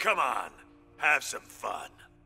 Come on, have some fun.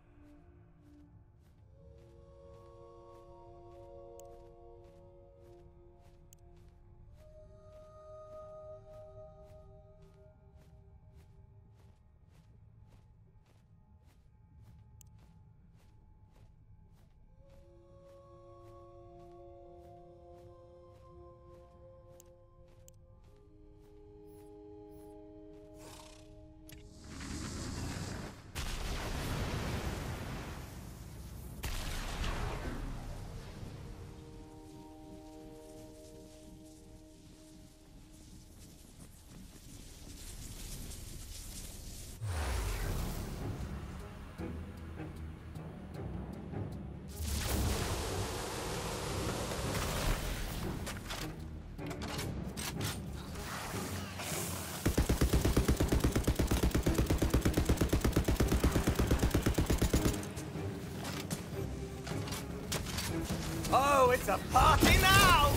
Oh, it's a party now!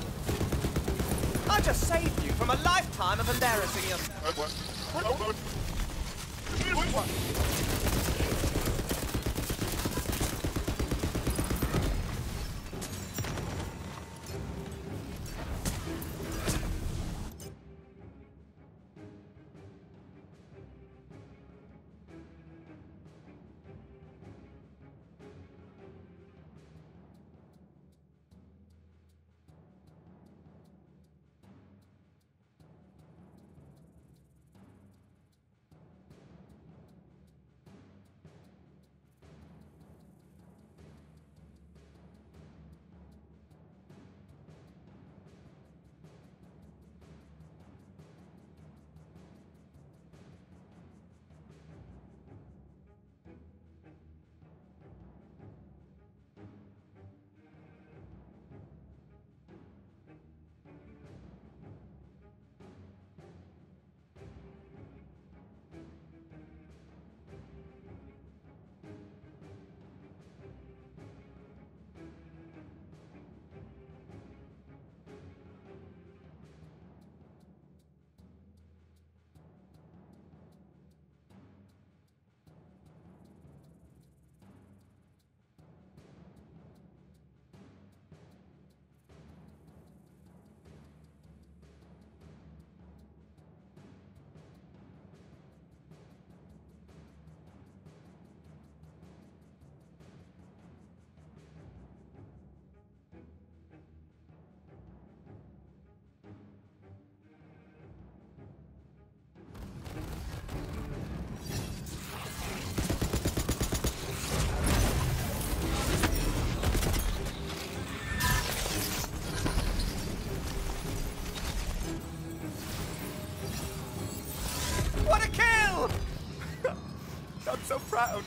I just saved you from a lifetime of embarrassing you. What a kill! I'm so proud.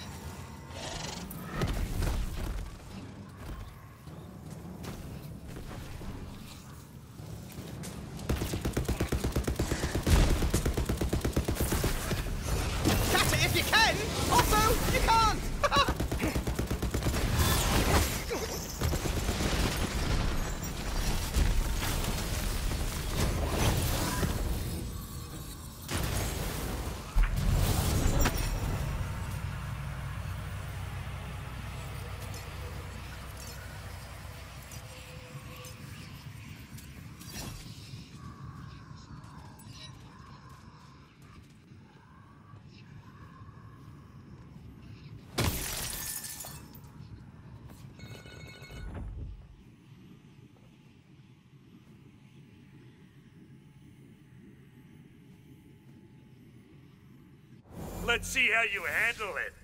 Catch it if you can! Also, you can't! Let's see how you handle it.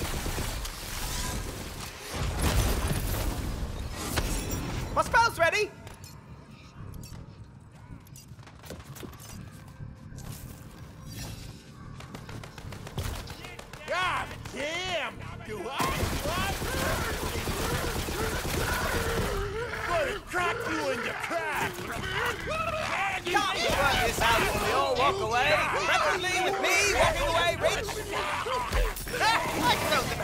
My spell's ready!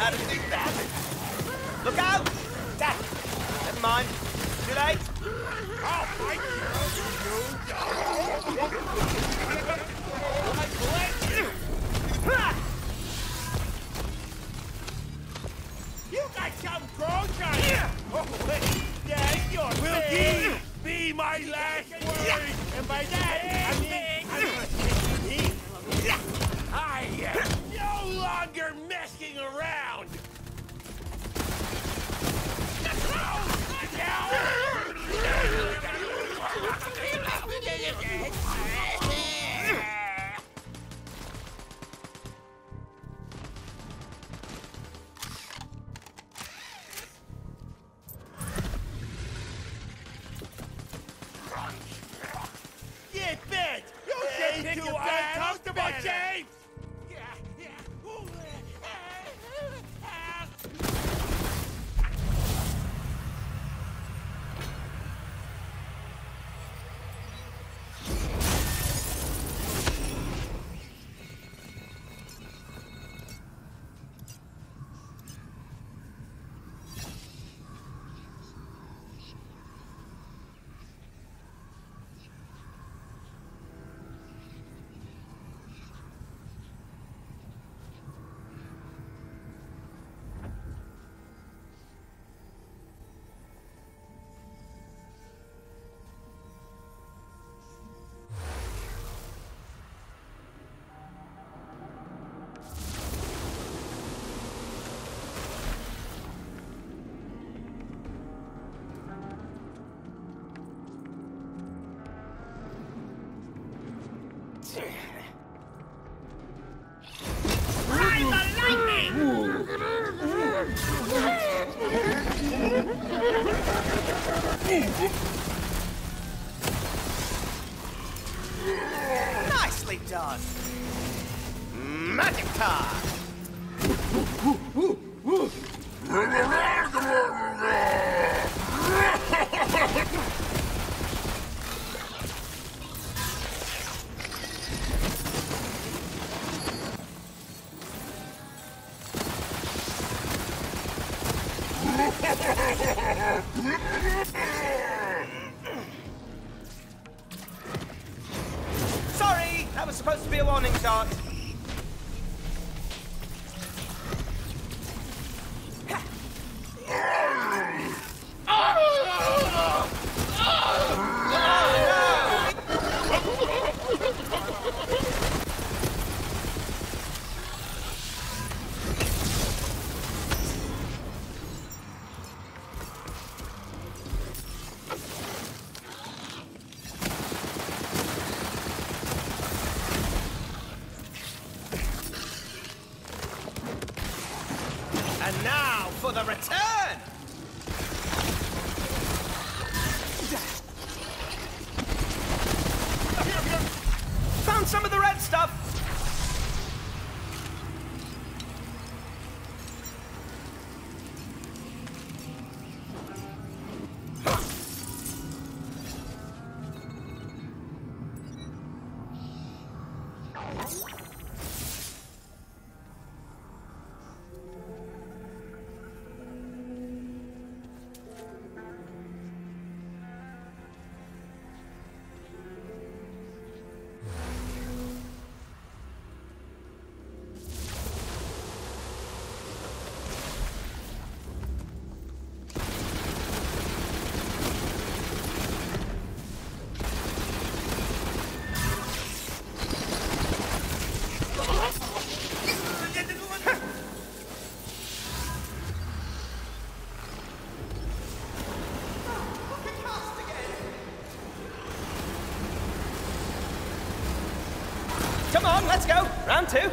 how to do that. Look out! Dad! Never mind. Too late. I'll fight you! You got some growth on you! Oh, yeah, you're will these be my last words? And by that, I mean, I am no longer messing around! Get bent! You get too uncomfortable, James! Ride the lightning! Nicely done. Magic time. Sorry, that was supposed to be a warning shot. And now for the return! Found some of the red stuff! Come on, let's go. Round two.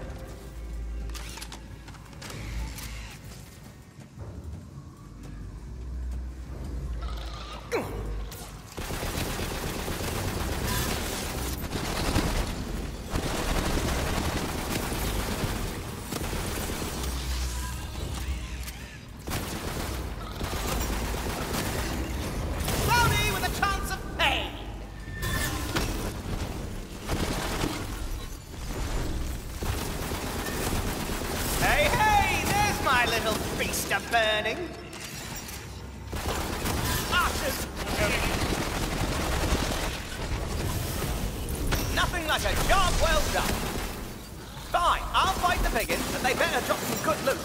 Cloudy with a chance of pain. burning. Ashes! Nothing like a job well done. Fine, I'll fight the piggins, but they better drop some good loot.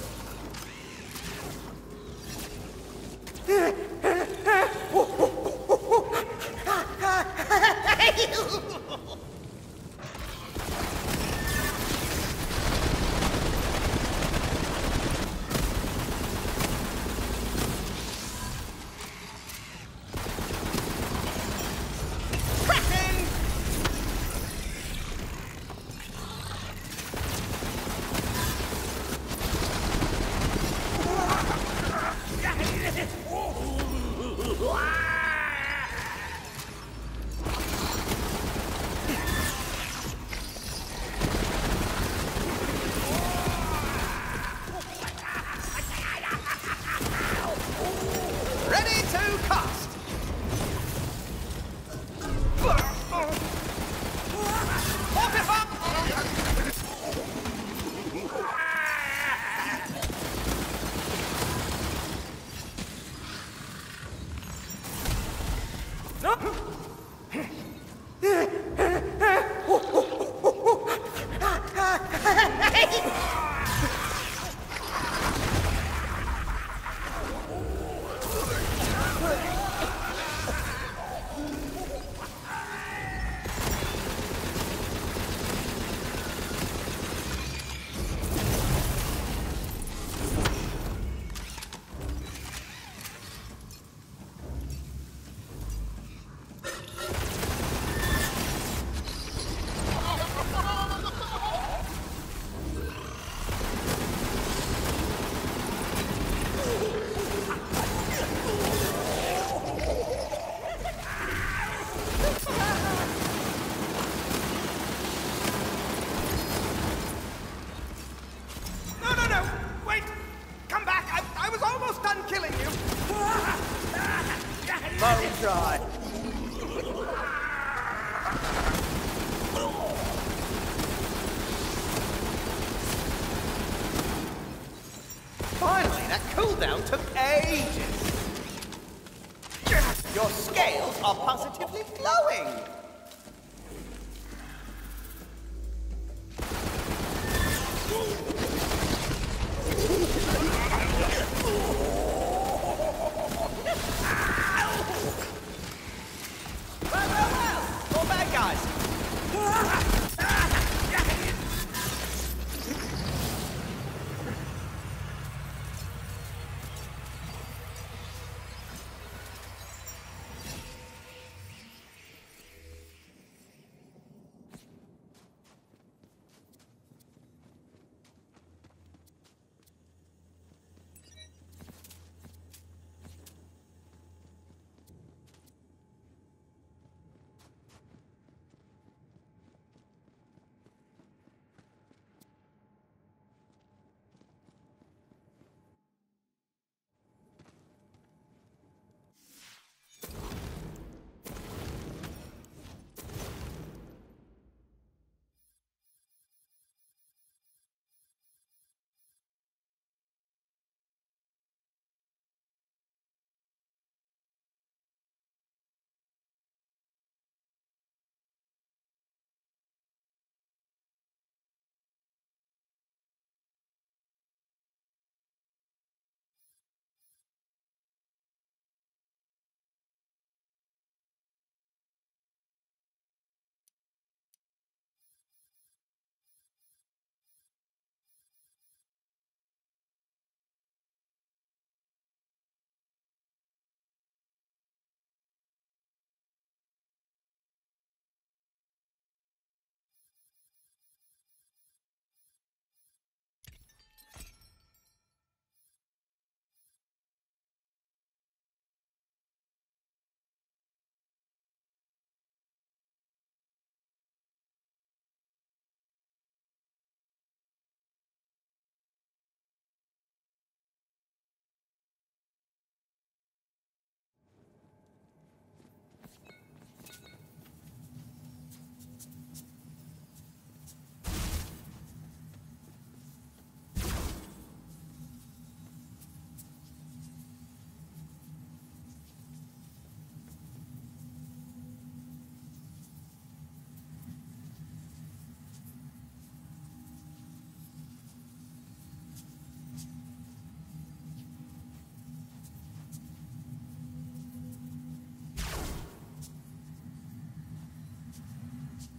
Ready to cast! Dry. Finally, that cooldown took ages. Your scales are positively glowing.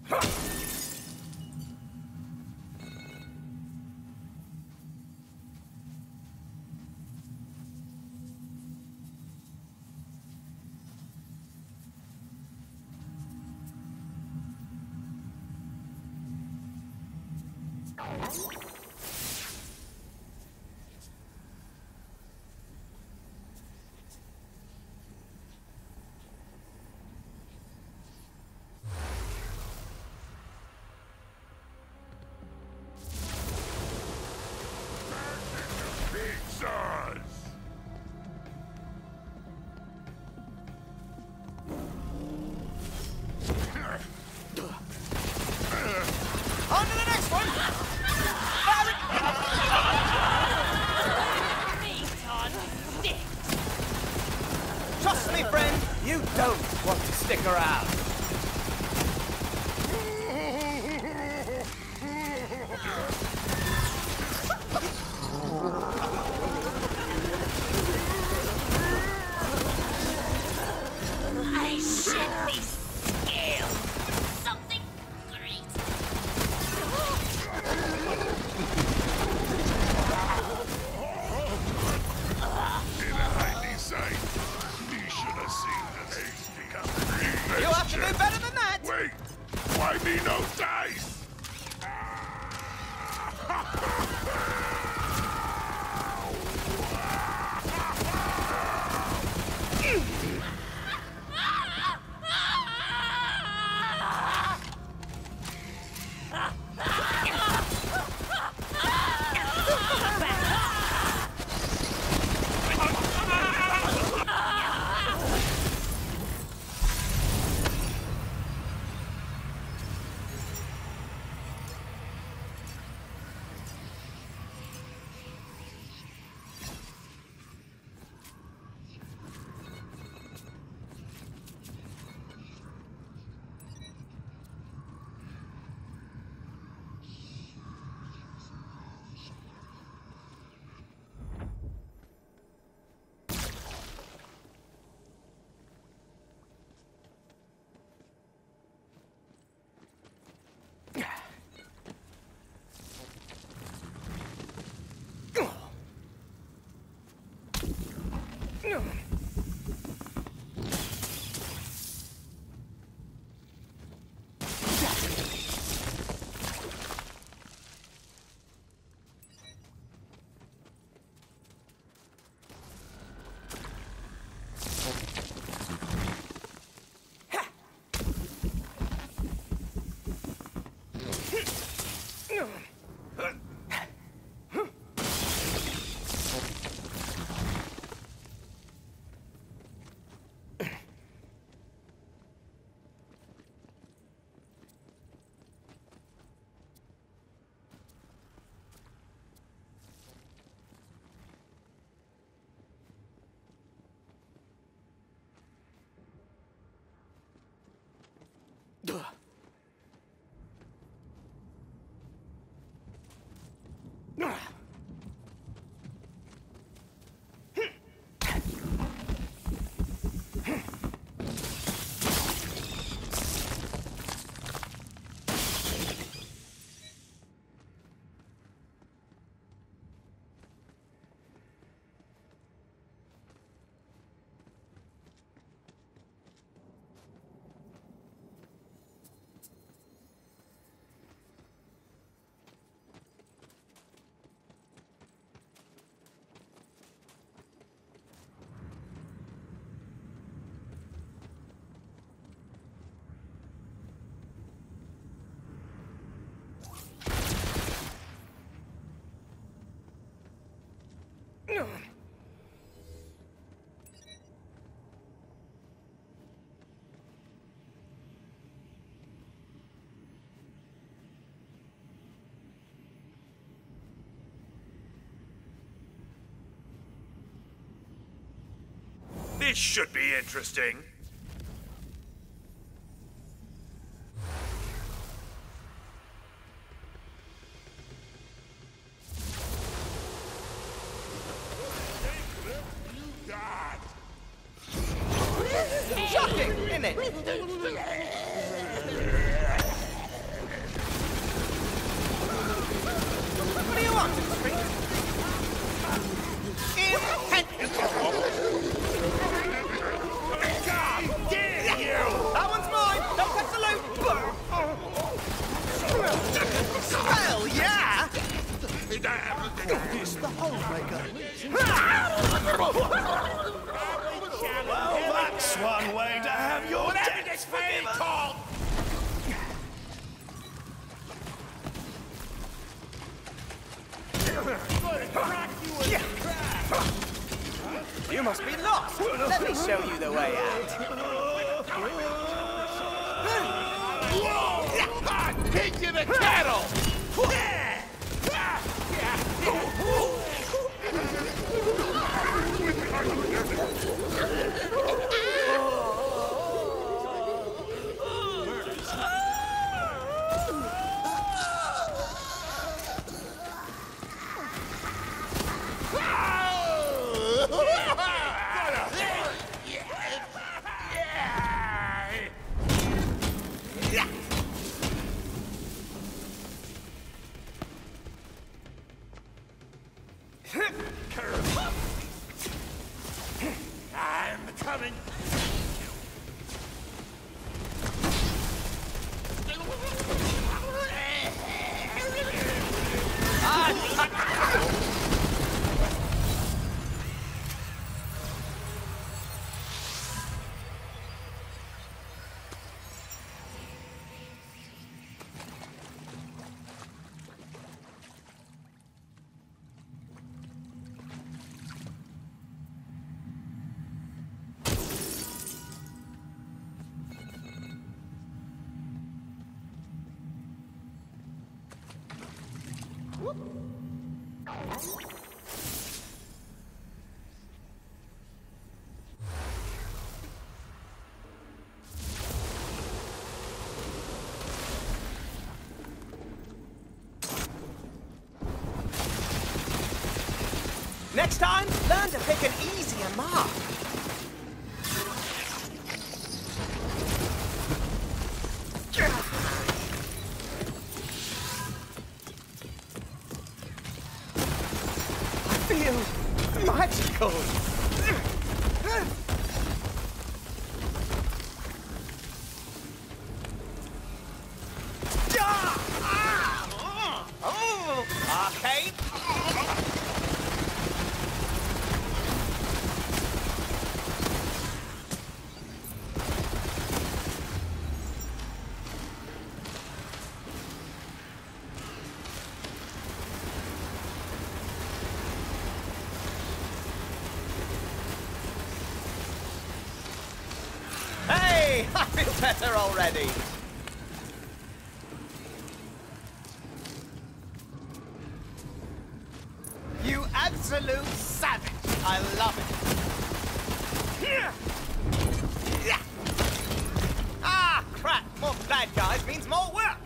On to the next one! Trust me, friend, you don't want to stick around. I should be scaled for something great. In a hiding sight, you should have seen the hasty coming. You'll have to do better than that. Wait, why me no dice? This should be interesting. Shocking, isn't it? lost. Let me show you the way out. Take you the cattle! I'm coming. Next time, learn to pick an easier mark. I feel magical. Arcade. Hey, I feel better already. You absolute savage. I love it. Ah, crap. More bad guys means more work.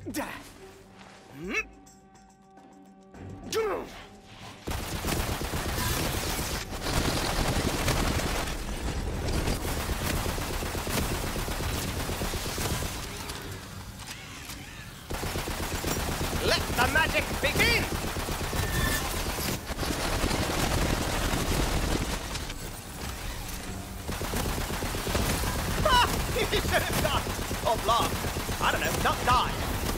Let the magic begin! You should have done! Or blocked. I don't know, not died.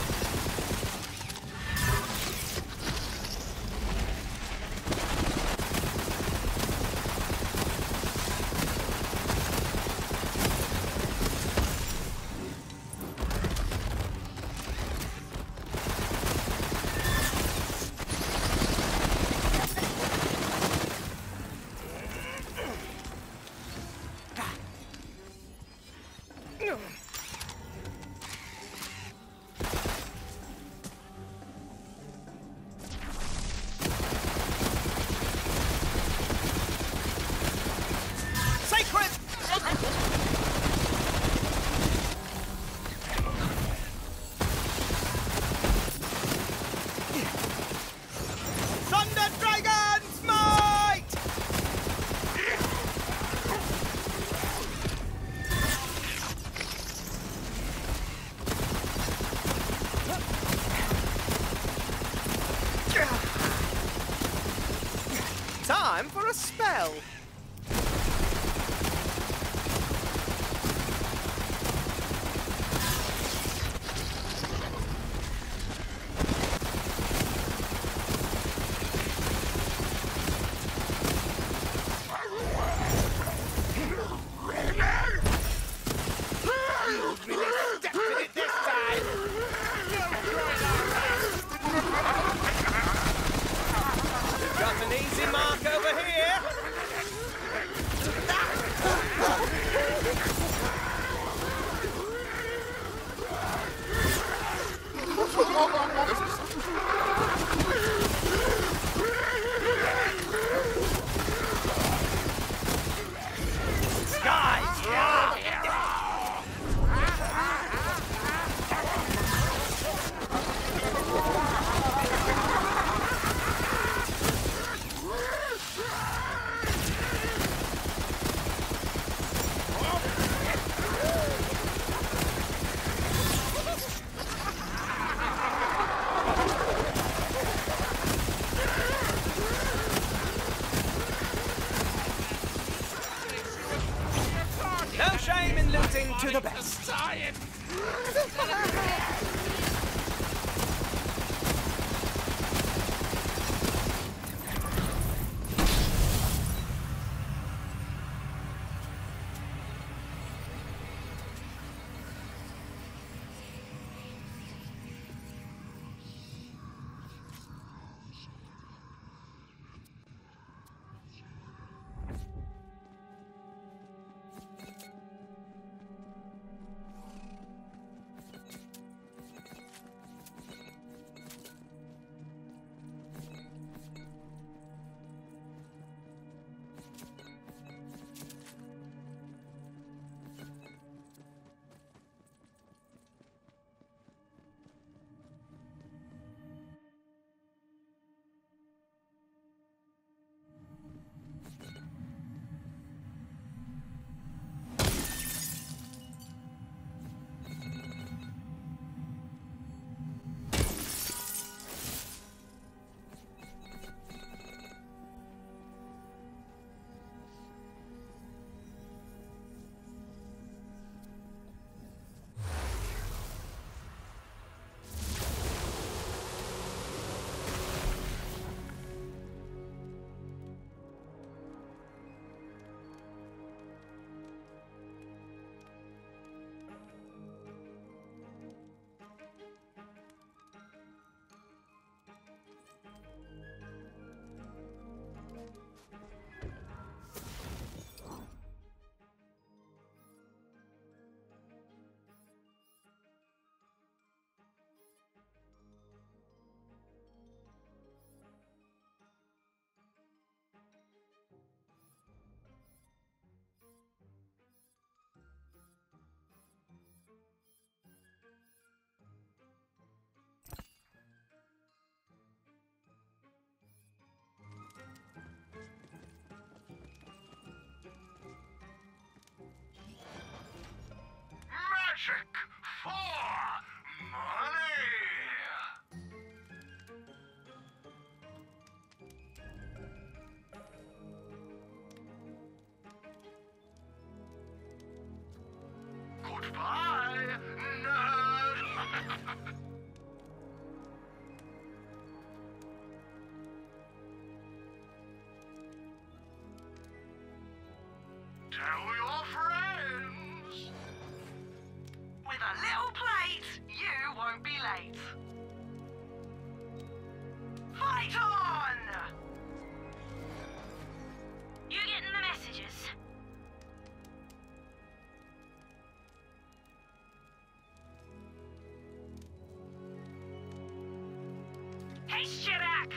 Time for a spell. Got an easy mark over here. No shame in losing to the best. check for money. Goodbye, nerd. Tell your friends. With a little plate, you won't be late. Fight on! You getting the messages? Hey, Shibak!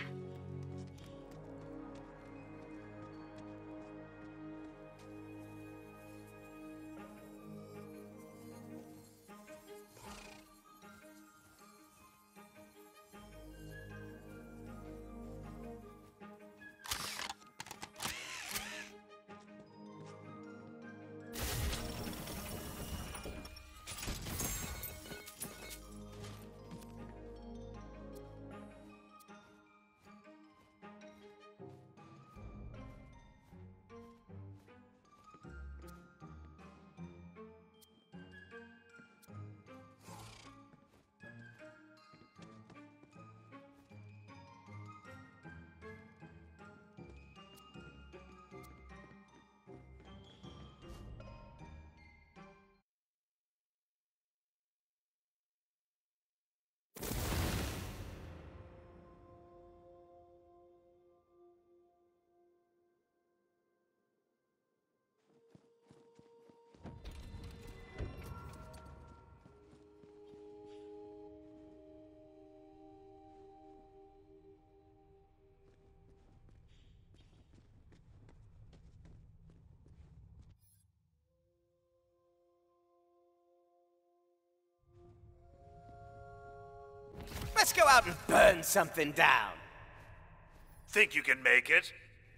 Let's go out and burn something down. Think you can make it?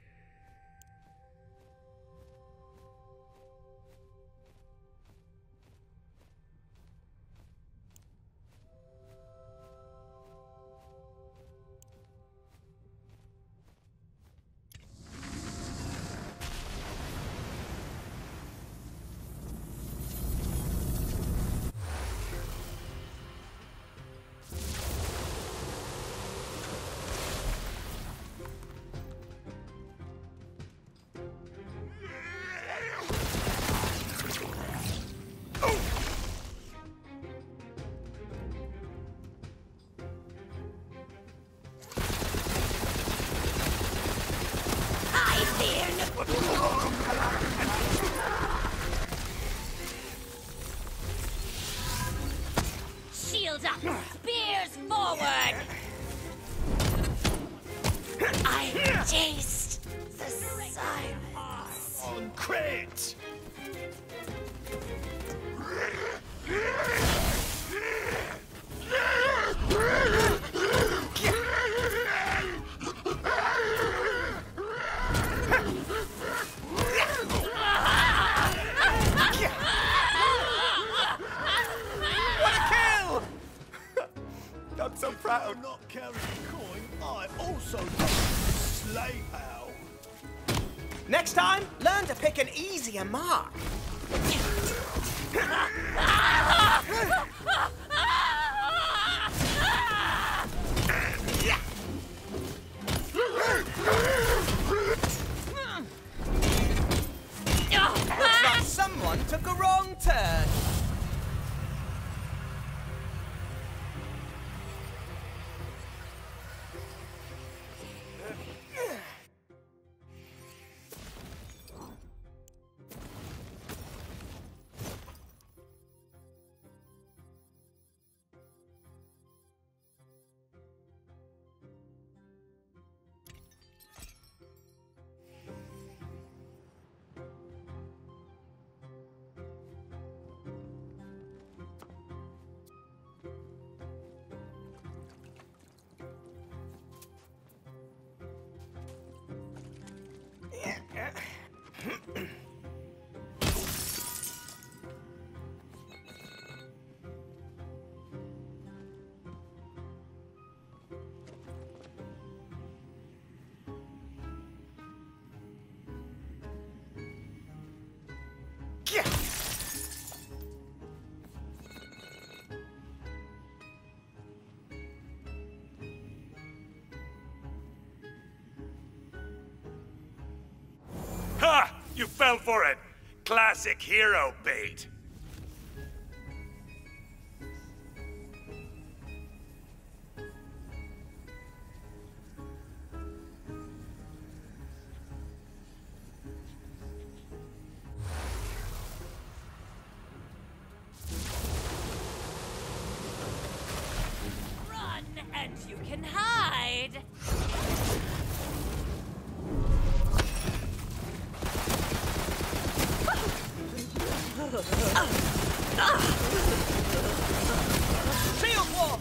Shields up! Spears forward! I taste the silence. On crit! I'm so proud. I'm not carrying a coin. I also got sleigh pal. Next time, learn to pick an easier mark. Looks like someone took a wrong turn. Ha! You fell for it! Classic hero bait. Run and you can hide. Shield wall!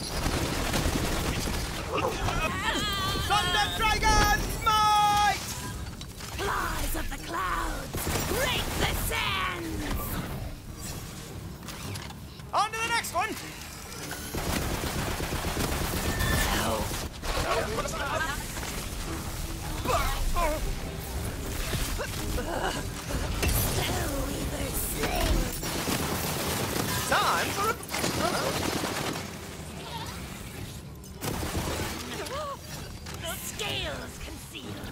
Thunder Dragon Smite! Flies of the clouds, break the sands. On to the next one! Spellweaver sling. Time for a... Scales concealed.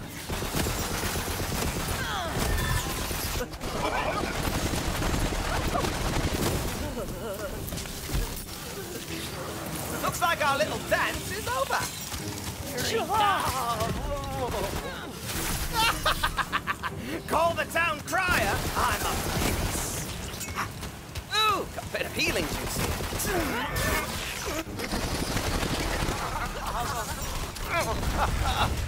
Looks like our little dance is over. Call the town crier. I'm a beast. Ooh, got a bit of healing juice here.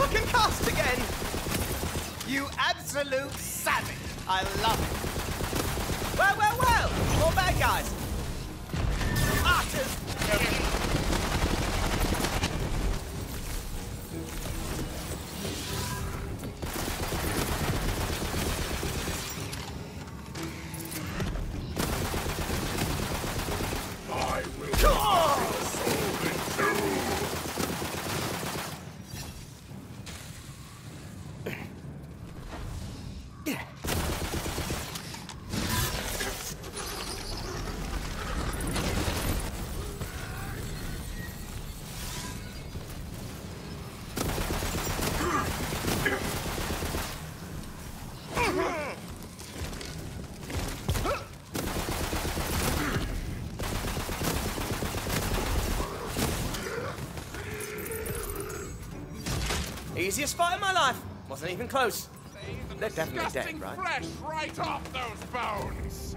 concussed again! You absolute savage! I love it! Well, well, well! More bad guys! Archers! I will cut your soul in two. Easiest fight of my life. Wasn't even close. They're definitely Disgusting dead, right? flesh right off those bones!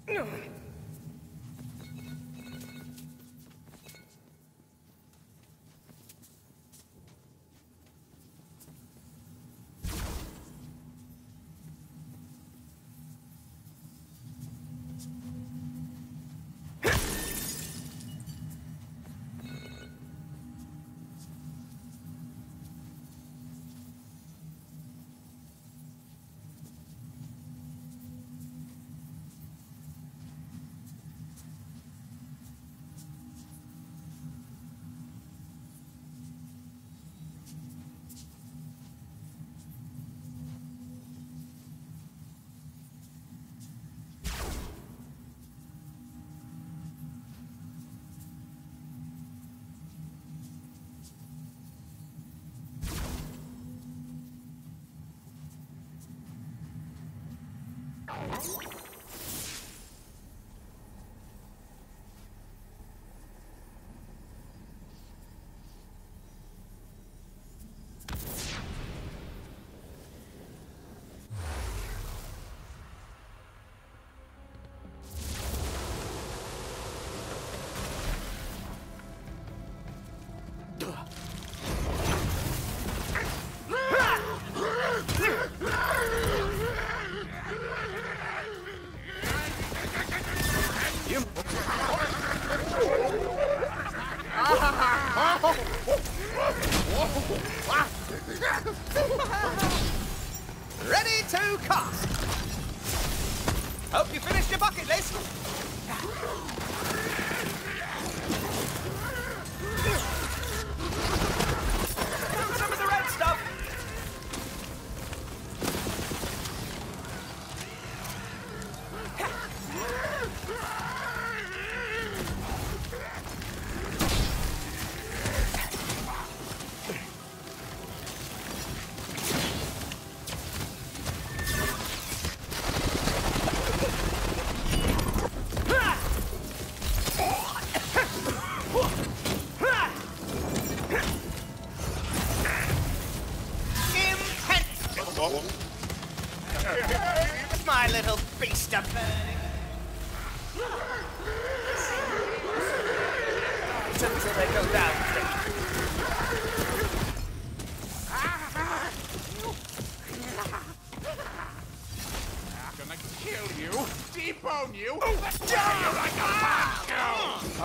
Ready to cast. Hope you finished your bucket list. Some of the red stuff. My little beast of burning. Until they go down. I'm gonna kill you, debone you, tear you like a Pascal!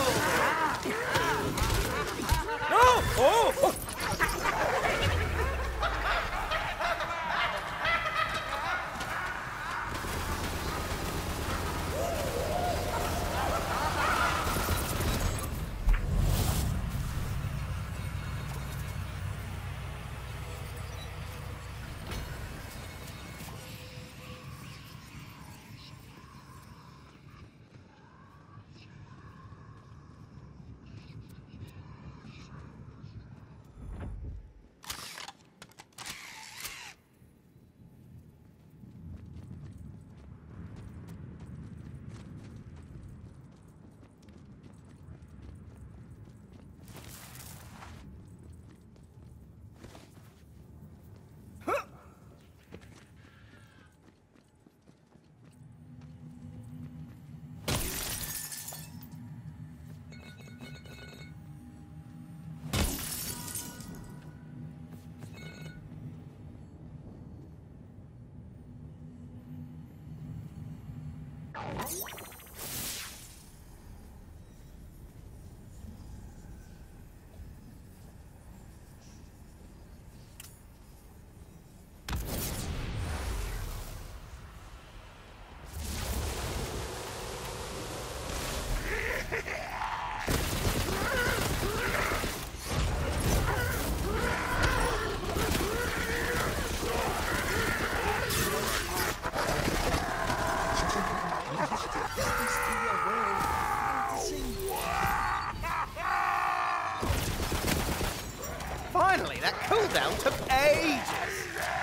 Finally, that cooldown took ages.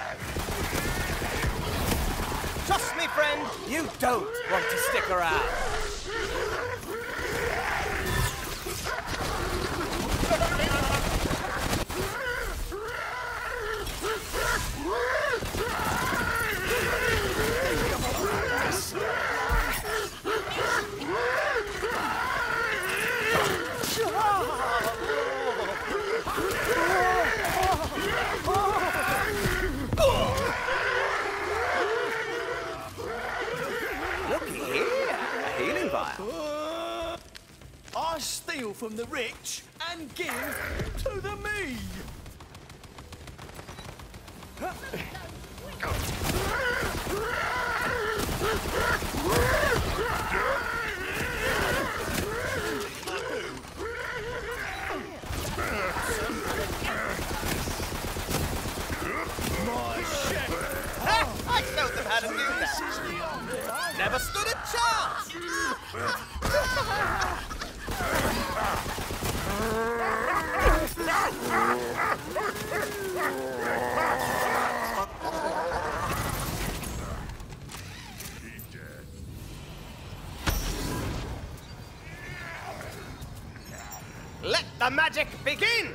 Trust me, friend, you don't want to stick around. fire. I steal from the rich and give to the mean. I showed them how to do that. Never stood a chance. Let the magic begin!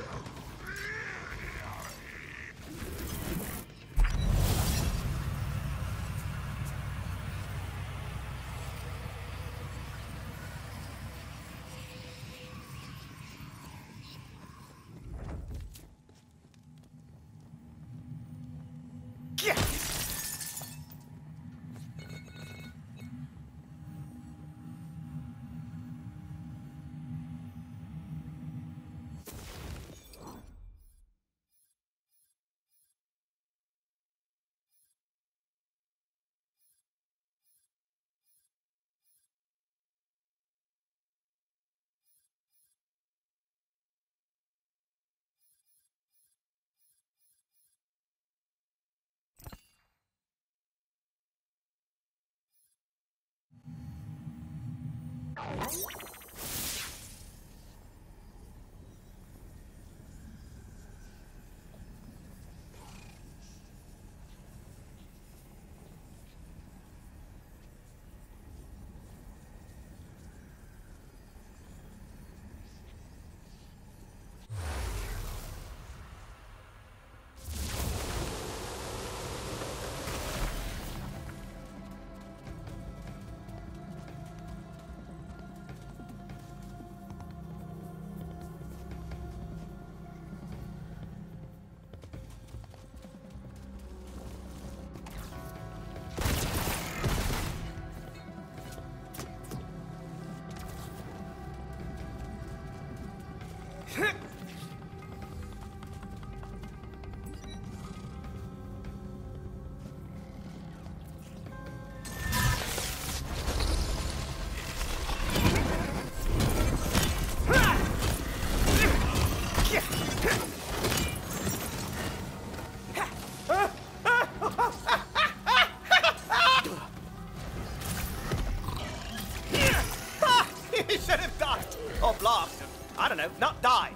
He should have died. Or blast. I don't know, not die.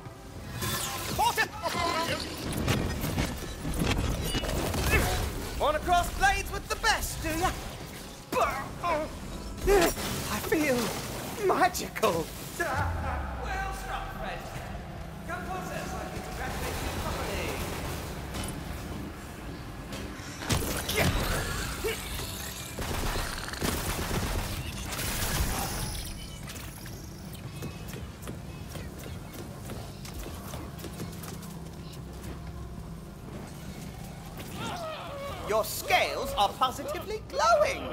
Caught him! Wanna cross blades with the best, do ya? I feel magical. Well struck, friend. Come closer so I can congratulate you properly. Your scales are positively glowing.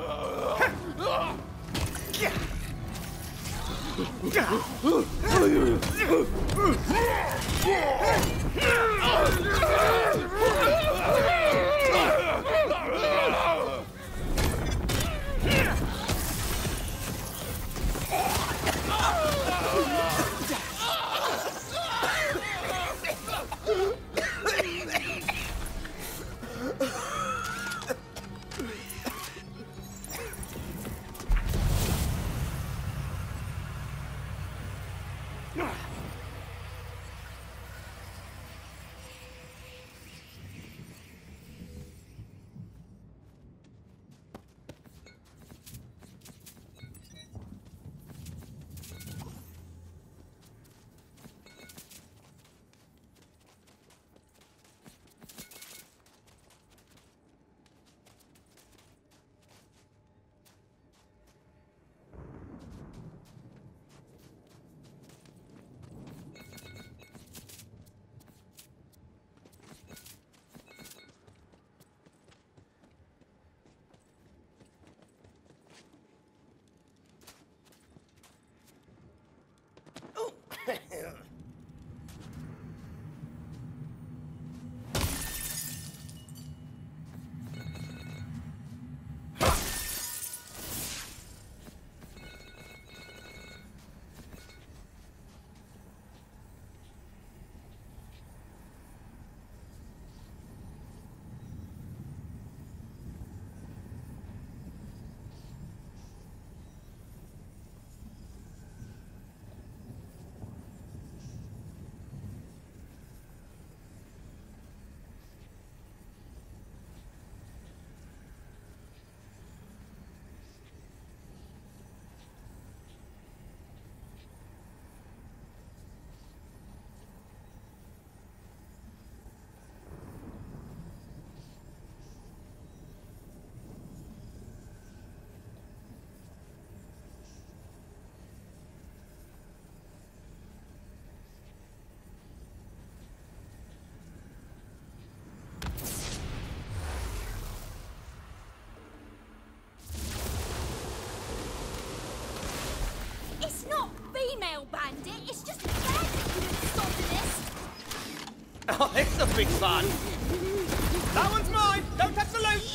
tail bandit. It's just a bandit you didn't stop this. Oh, this'll be fun. That one's mine. Don't touch the loot.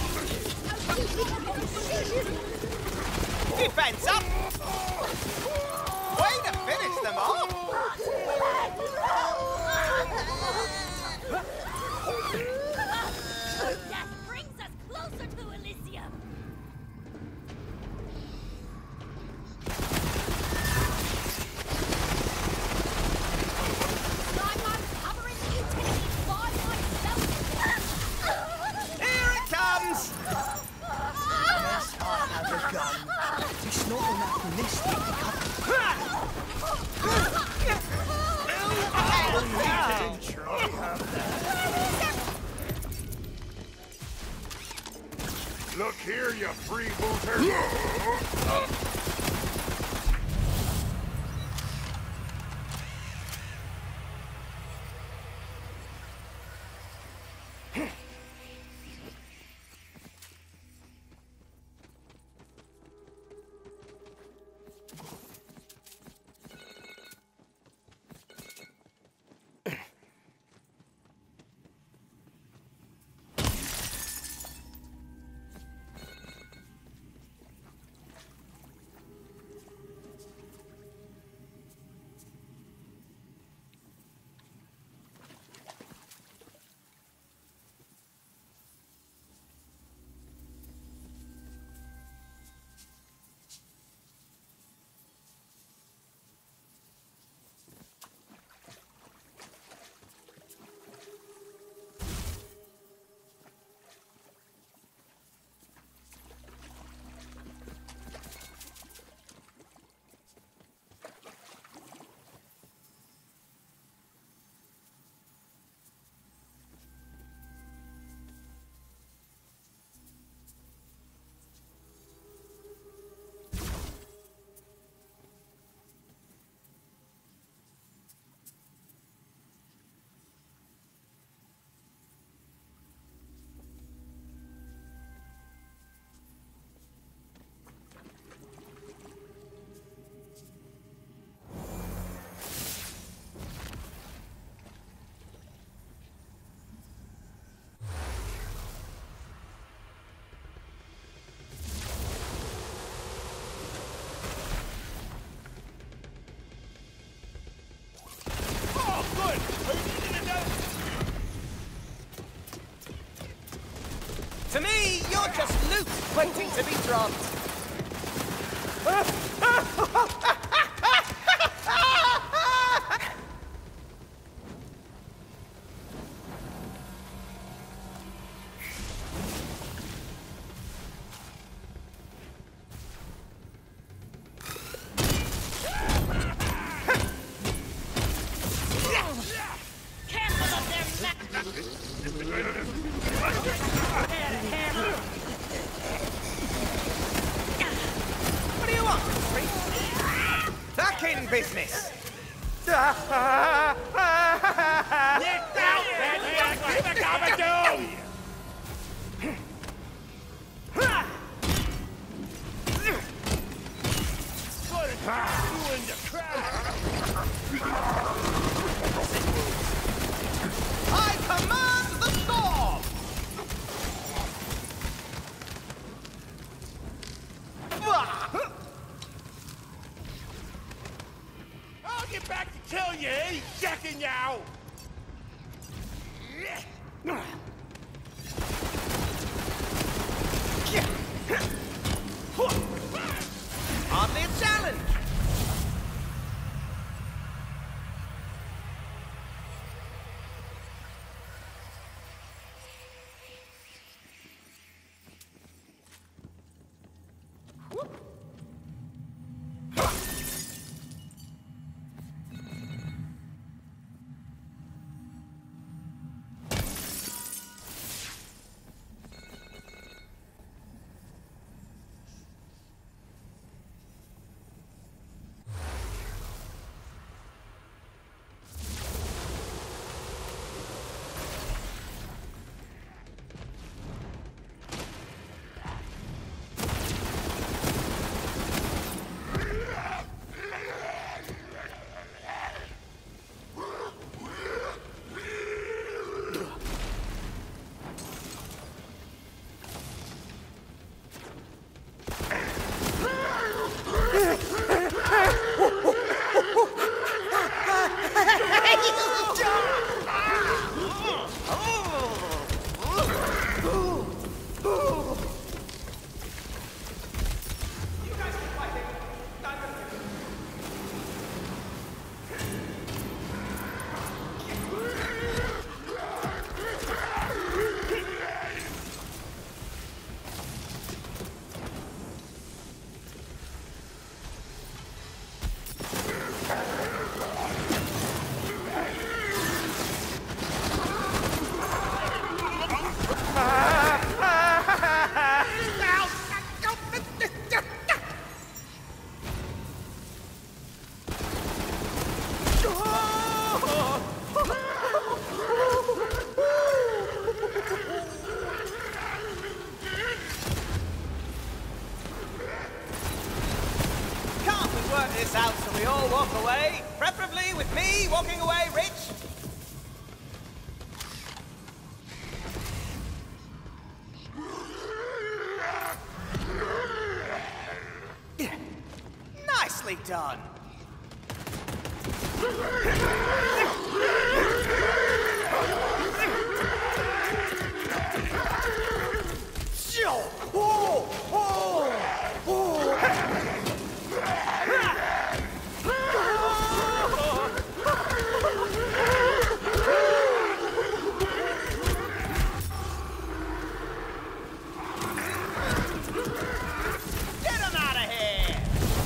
Defense up. Way to finish them off. Death brings us closer to Elysium. I'm covering the utilities by myself. Here it comes. Yes, I have a gun. It's not enough listing. Look here, you freebooter! To me, you're just loot waiting to be dropped. What do you want, Street? Back in business. Get down, Batman! What the gonna do? What are you doing to crowd? I command the storm! I'll get back to kill you, eh, checking you out! Hardly a challenge! this out so we all walk away. Preferably with me walking away rich. Nicely done. Get him out of here!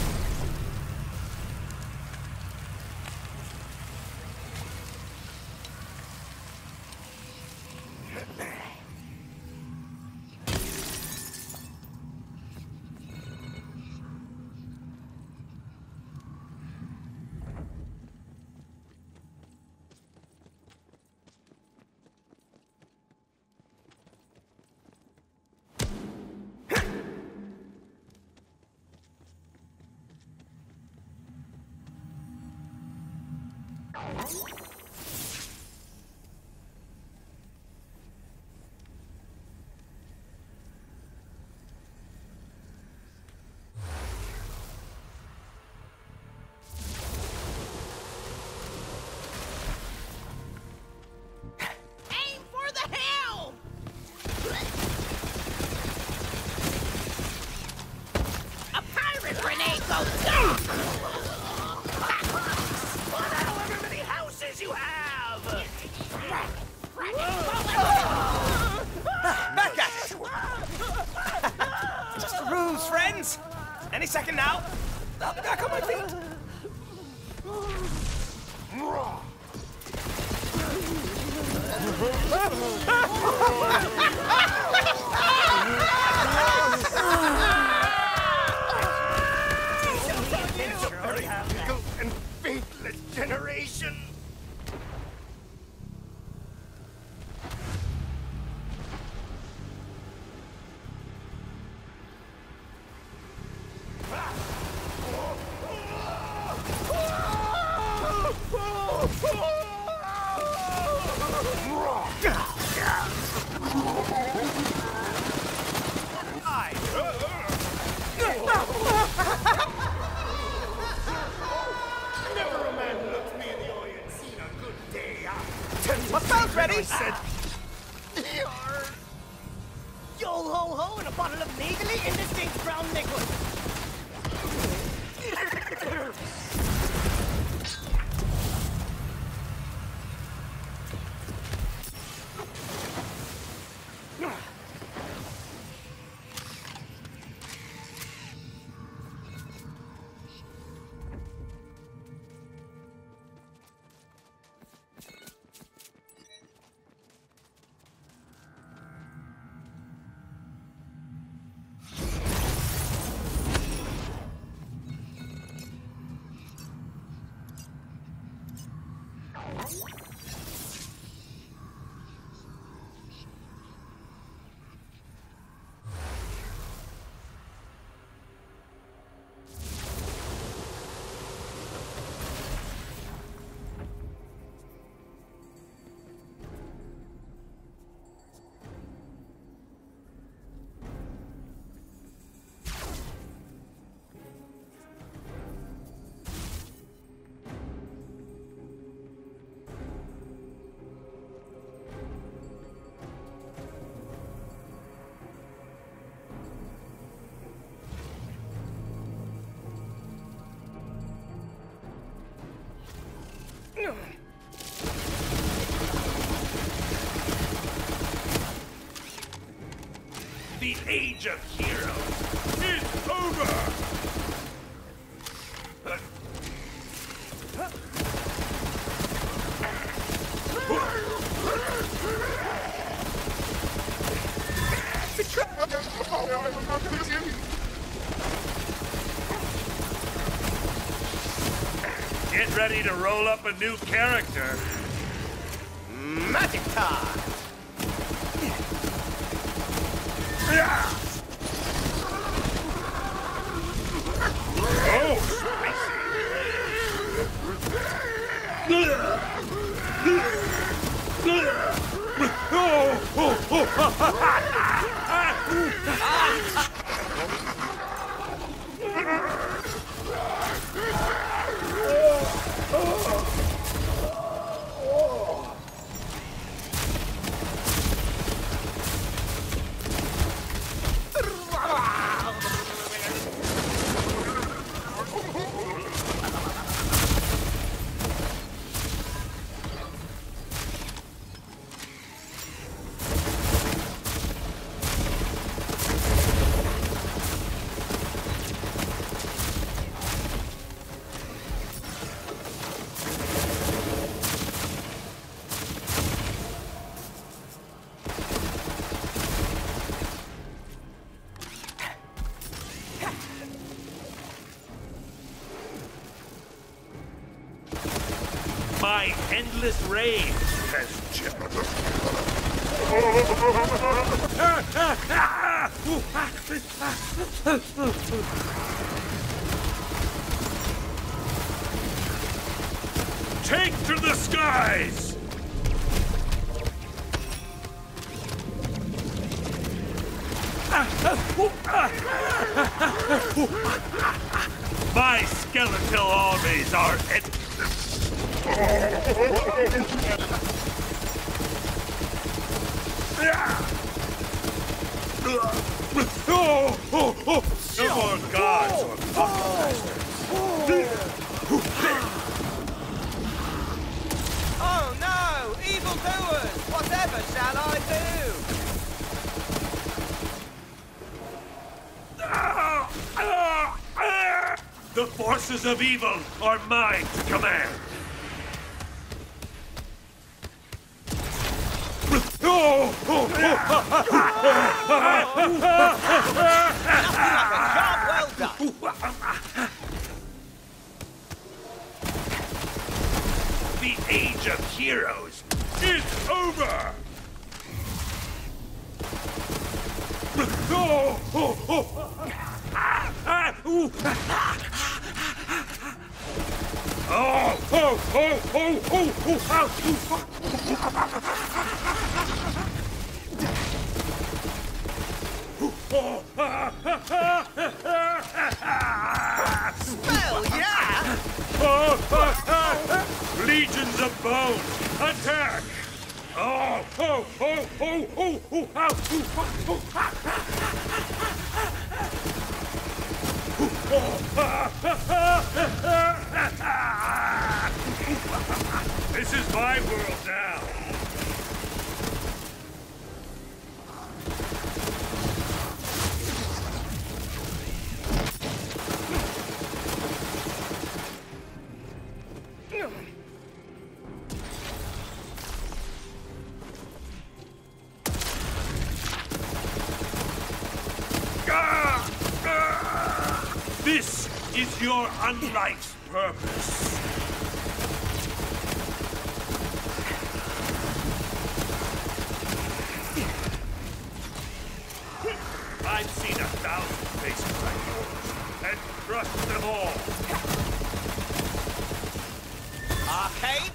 Aim for the helm! A pirate grenade goes down! However many houses you have! Back at it! Just a ruse, friends! Any second now, I'll be back on my feet. And faithless generation! Never a man looks me in the eye and seen a good day. My spell's ready! I said, Yo ho ho and a bottle of legally indistinct brown liquid. the age of heroes is over! Get ready to roll up a new character. Magic time! Oh, spicy. My endless rage has Take to the skies! My skeletal armies are no more gods or Oh no! Evildoers! Whatever shall I do? The forces of evil are mine to command. Nothing like a job well done. The age of heroes is over! Well, yeah! Legions of bones, attack! This is my world now. This is your unlife's purpose. I've seen 1,000 faces like yours and crushed them all. Arcade?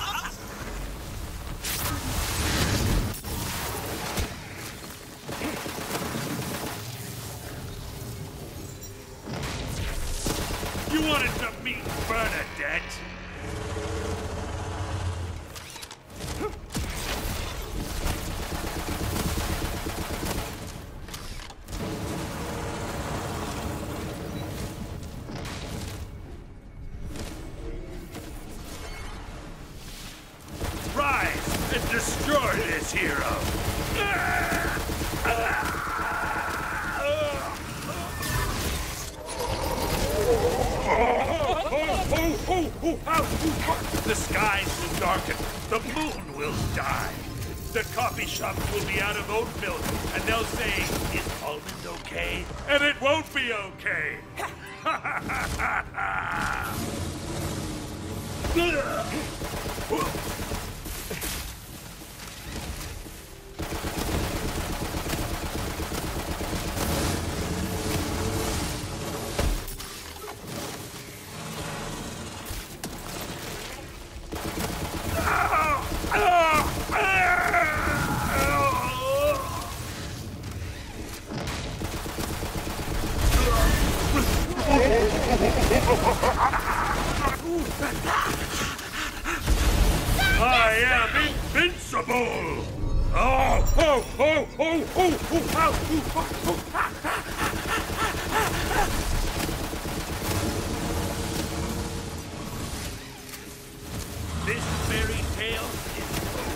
You wanted to meet Bernadette? Rise and destroy this hero! The skies will darken. The moon will die. The coffee shops will be out of oat milk, and they'll say, "Is almond okay?" And it won't be okay. I am invincible! Oh, oh, oh, oh, oh, oh, oh, oh, This fairy tale is over.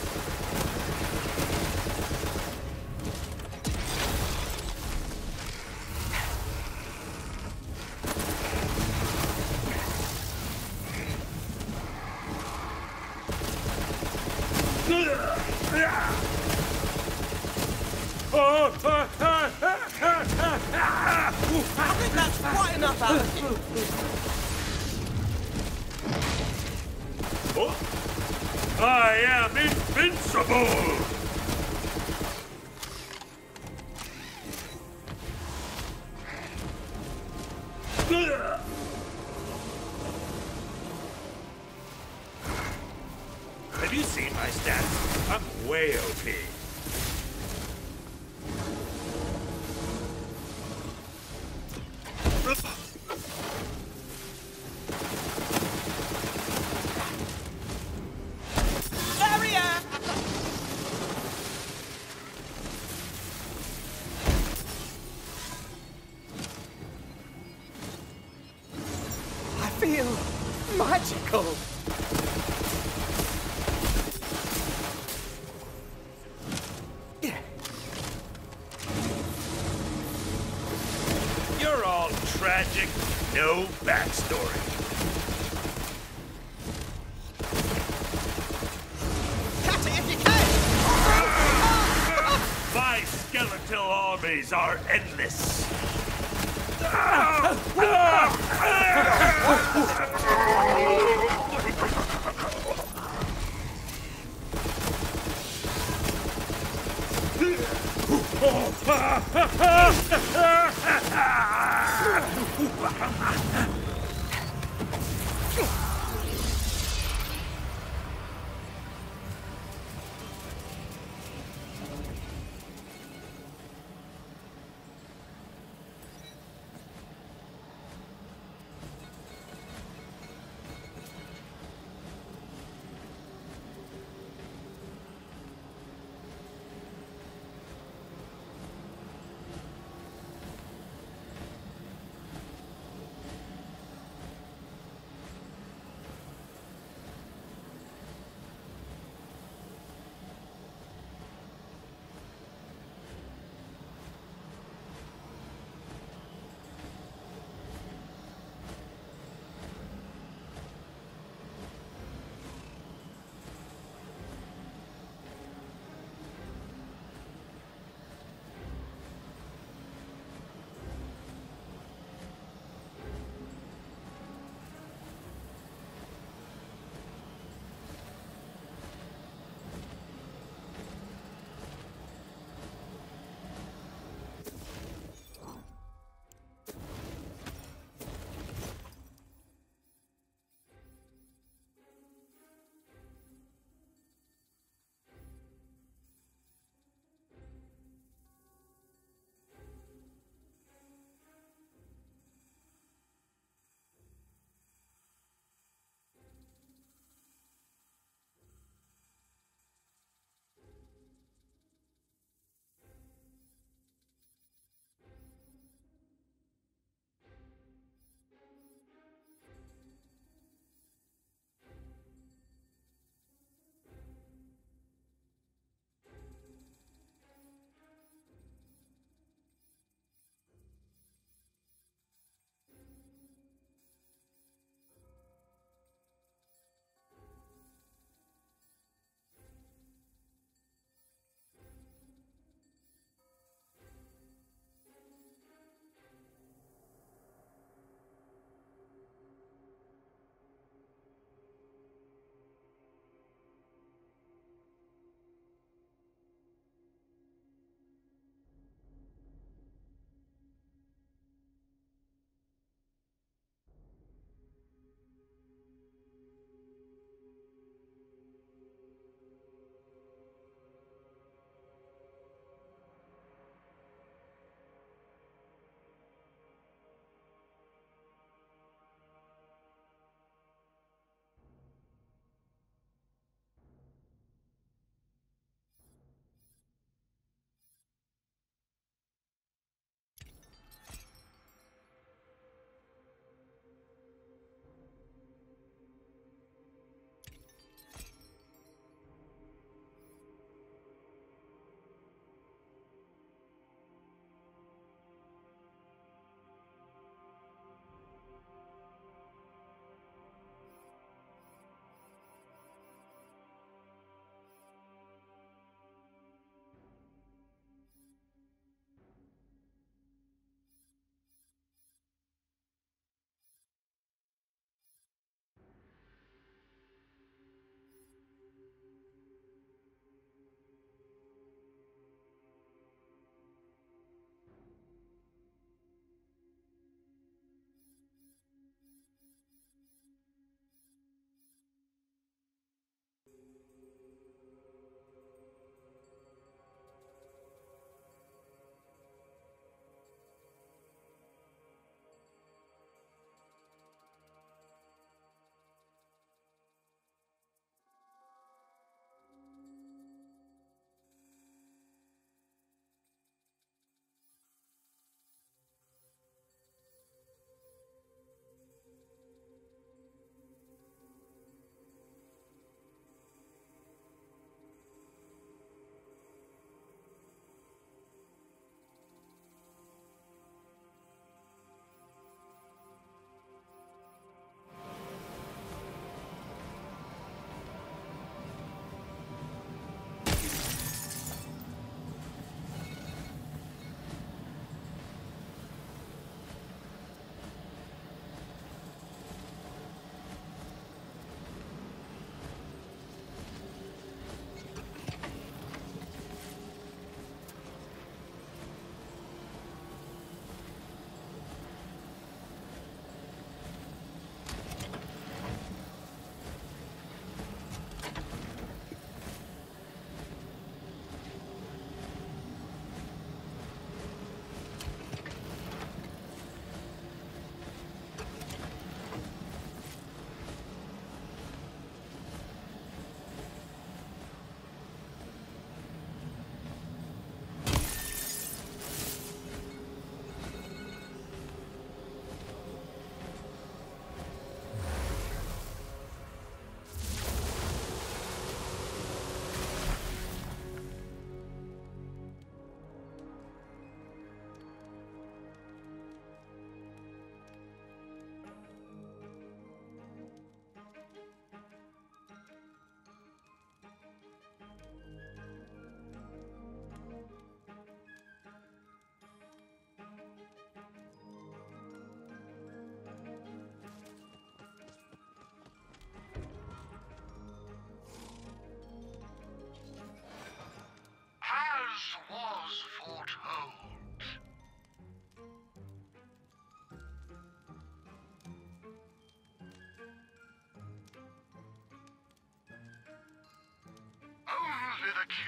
I think that's quite enough out of you. I am invincible! Have you seen my stats? I'm way OP. Barrier! I feel magical. You're all tragic, no backstory. Catch it if you can! My skeletal armies are endless.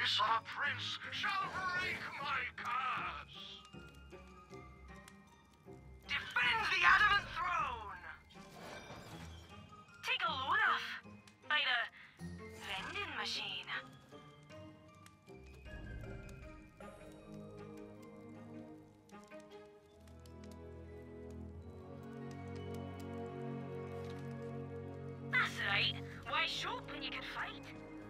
kiss of a prince shall break my curse. Defend the adamant throne! Take a load off by the vending machine. That's right. Why shop when you can fight?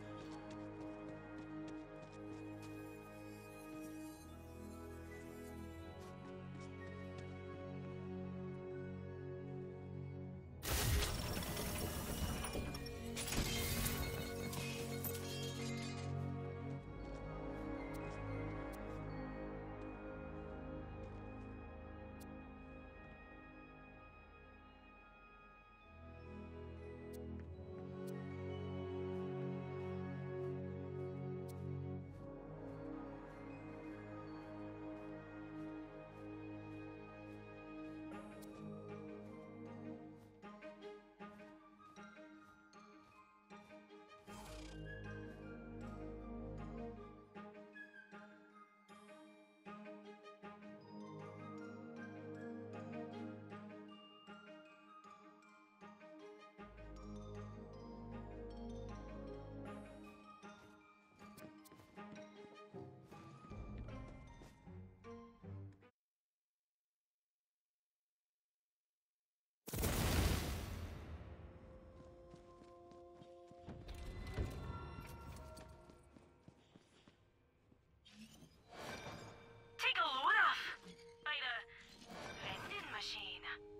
Take a load off by the vending machine.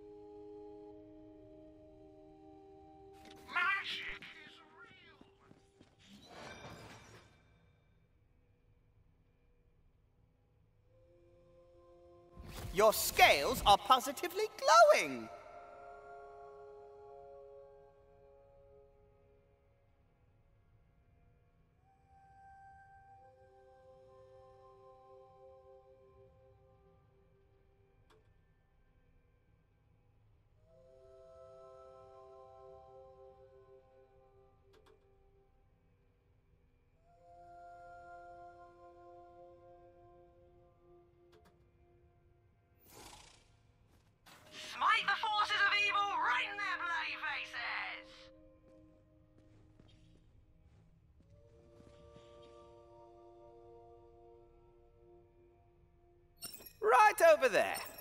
Magic is real. Your scales are positively glowing. Smite the forces of evil right in their bloody faces! Right over there.